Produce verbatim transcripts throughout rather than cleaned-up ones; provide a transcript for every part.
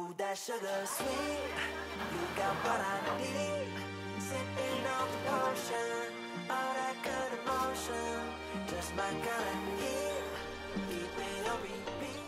Ooh, that sugar sweet. You got what I need. Sipping on the potion. All that good emotion. Just my kind of heat. Keep it on repeat.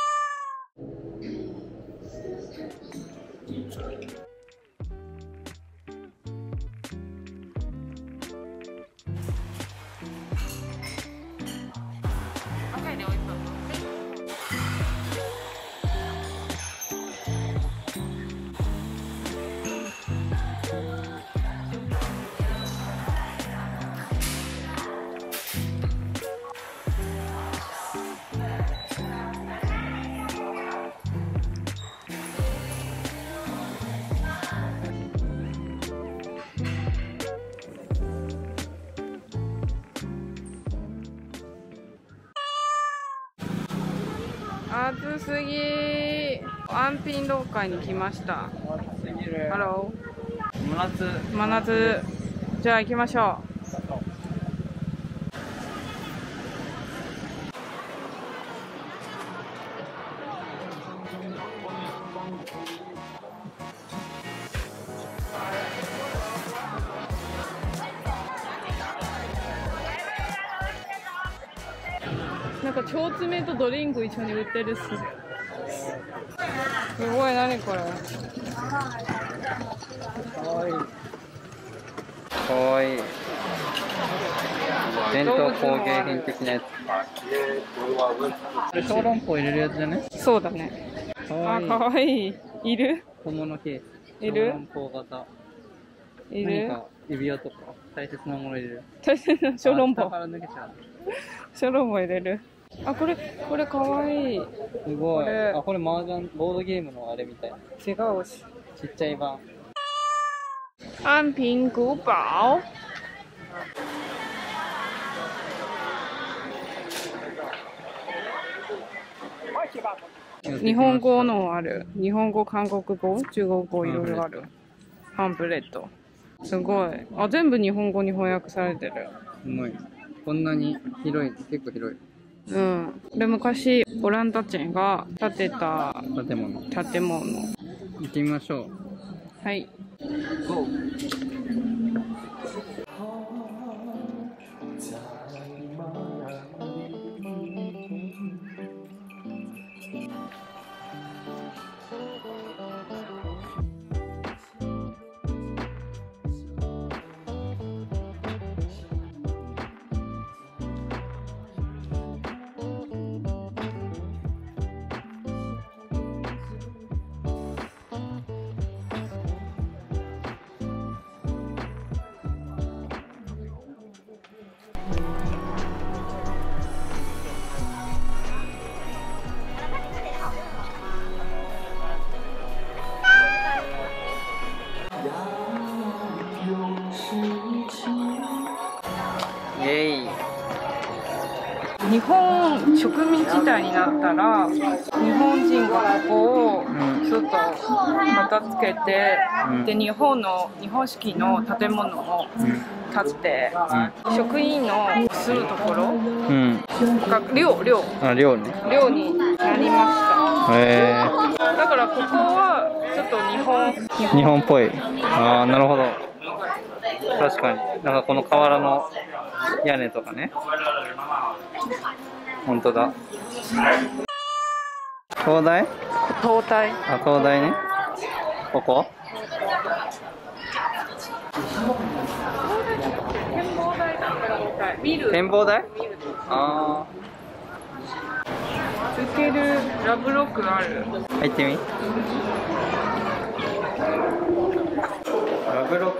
暑すぎ。安品廊下に来ました。ハロー。 真夏。 真夏。じゃあ行きましょう。なんか腸詰めとドリンク一緒に売ってるっす。すごい、何これ。 かわいい。かわいい。伝統工芸品的なやつ。これ小籠包入れるやつじゃね？ そうだね。 かわいい。 あ、かわいい。いる？ 小物ケース。 いる？ 小籠包型。 いる？ 何か指輪とか大切なもの入れる。 大切な小籠包。 下から抜けちゃう。 小籠包入れる。あ、これ、これかわいい。 すごい。あ、これ麻雀、ボードゲームのあれみたいな。 違うし。 ちっちゃい版。 安平古堡。日本語のある。日本語、韓国語、中国語いろいろある。パンフレット。すごい。あ、全部日本語に翻訳されてる。 すごい。こんなに広い、結構広い。 うん。で、昔、オランダ人が建てた建物。 建物。 行ってみましょう。 はい。 イエイ。 日本植民地帯になったら日本人がここをちょっと片付けて、うん、で日本の日本式の建物を建てて、うん、職員のするところ、うん、が寮寮あ寮ね寮になりました。へー。だからここはちょっと日本日本っぽい。ああ、なるほど。確かに。なんかこの瓦の屋根とかね。本当だ。東大？ 東大。 あ、東大ね。ここ？ 展望台だったら東大。ビル。 展望台？ああ。 受けるラブロックある。 入ってみ。ラブロック。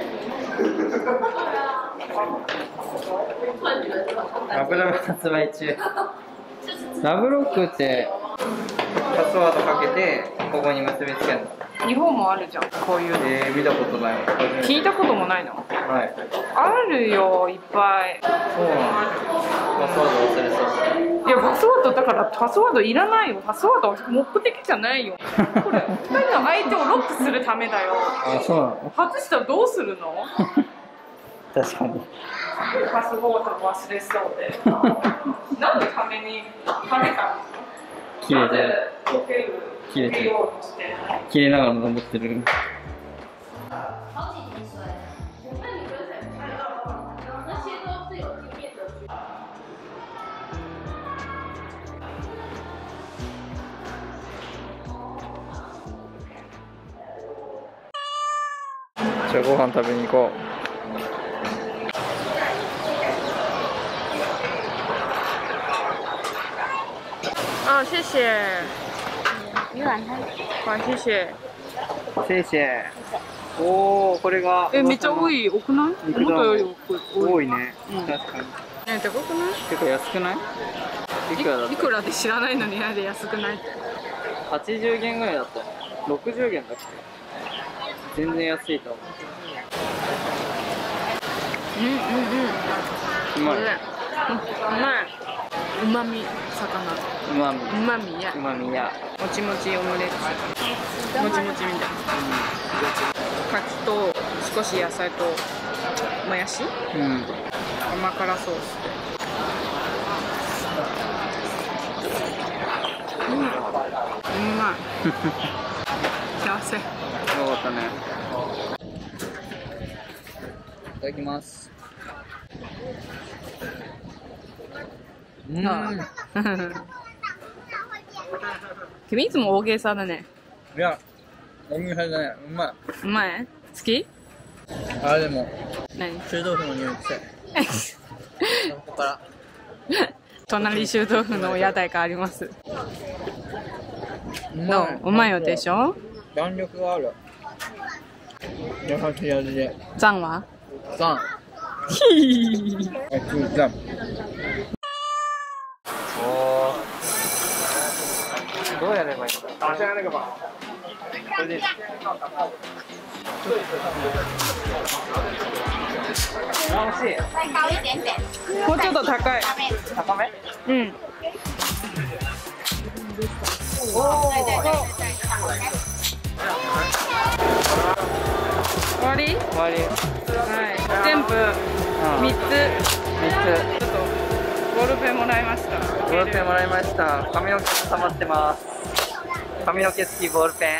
ラブラブ発売中。ラブロックってパスワードかけてここに結びつけるの。 日本もあるじゃん、こういうの。 えー、見たことない。 聞いたこともないの？ はい。 あるよ、いっぱい。 そうなの。パスワード忘れそう。 いや、パスワードだからパスワードいらないよ。パスワードは目的じゃないよ。これ、ふたりの相手をロックするためだよ。 あ、そうなの？ 外したらどうするの？ 確かに。 パスワード忘れそうで。何のためにはめたの？ 消えてる。 溶ける。 切れてる。切れながら登ってる。じゃあご飯食べに行こう。 あ、谢谢。好、谢谢。 谢謝。おお、これが。 え、めっちゃ多い。多くない？思ったより多いね。 うん、 確かに。 え、高くない？ 結構安くない？いくらだった？ いくらで知らないのになんで安くないって。 はちじゅうげんぐらいだったよ。ろくじゅうげんだっけ？全然安いと思う。 うんうんうん。 うまい。 うまい。うまみ、魚。 うまみ。 うまみや。 うまみや。 もちもちオムレツ。もちもちみたいな。カツと少し野菜ともやし。 うん。 甘辛ソース。うん。うまい。幸せ。 よかったね。いただきます。うん。 君いつも大げさだね。 いや、お店だね。うまい。 うまい？好き？ あ、でも。 何？ 臭豆腐の匂い臭い。ここから。 隣臭豆腐の屋台があります。 うどう？うまいよでしょ？ 弾力がある。優しい味で。 ザンは？ ザン。 ヒー。 え、つザン。おー。どうやればいいんだ？あ、じゃあ、なんかば。これで。あ、惜しい。 もうちょっと高い。 高め？ うん。 おー。 終わり？ 終わり。 はい。全部三つ。 三つ。 ちょっとボールペンもらいました。 ボールペンもらいました。髪の毛溜まってます。髪の毛付きボールペン。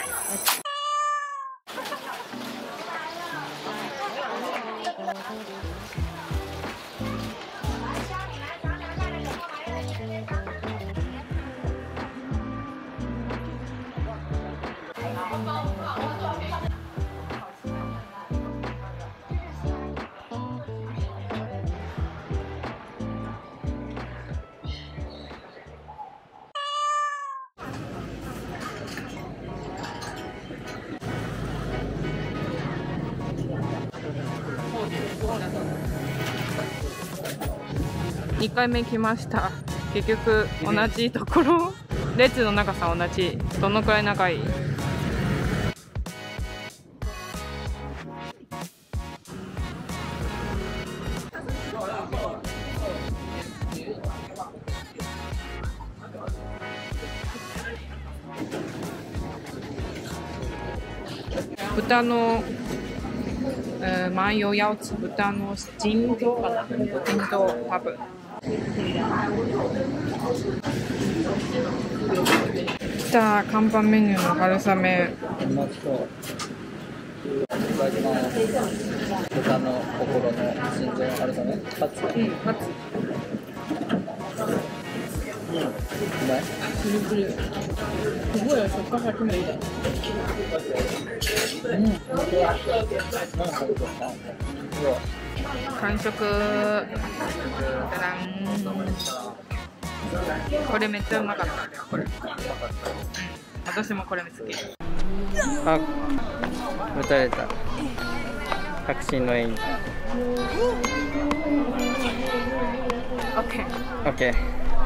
にかいめ来ました。結局同じところ。列の長さ同じ。どのくらい長い？豚の呃，麻油腰子豚の筋臓かな？筋臓多分。来た看板メニューの春雨。 うまそう。いただきます。豚の心の心臓の春雨。カツ。 うん、カツ。 うん。うまい。 プルプル。すごいよ、食感が決めいいだ。 うん。何食べた？ 完食。じゃらん。これめっちゃうまかった。これ。うん、私もこれ好き。 あ、撃たれた。確信の演技。 オッケー。 オッケー。